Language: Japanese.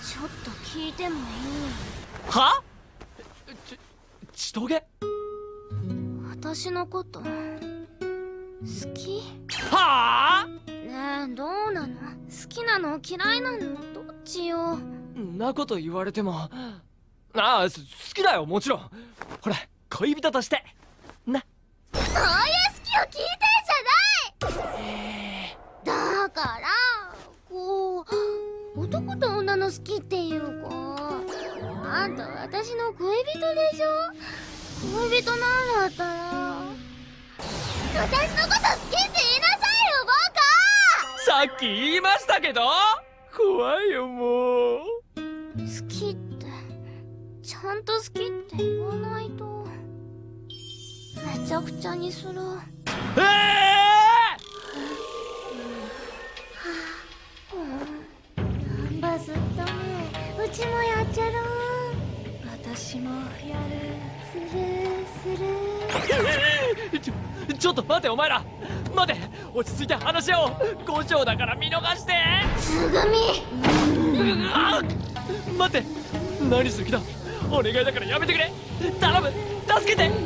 ちょっと聞いてもいい？ は？ちとげ？ 私のこと好き？ はあ？ ねえ、どうなの？好きなの嫌いなのどっちよ。 んなこと言われても。ああ、好きだよ、もちろん。ほら、恋人としてな。 そういう好きを聞いてんじゃない。だからこう男と女の好きっていうか、あんた私の恋人でしょ。恋人なんだったら私のこと好きって言いなさいよ、 さっき言いましたけど。怖いよ、もう。 好きってちゃんと好きって言わないとめちゃくちゃにする。バズったね。うちもやっちゃろう。私もやる。する。 ちょっと待て、お前ら。待て、落ち着いて話し合おう。5条だから見逃して。 つぐみ。 待って、何する気だ。お願いだからやめてくれ。頼む、助けて。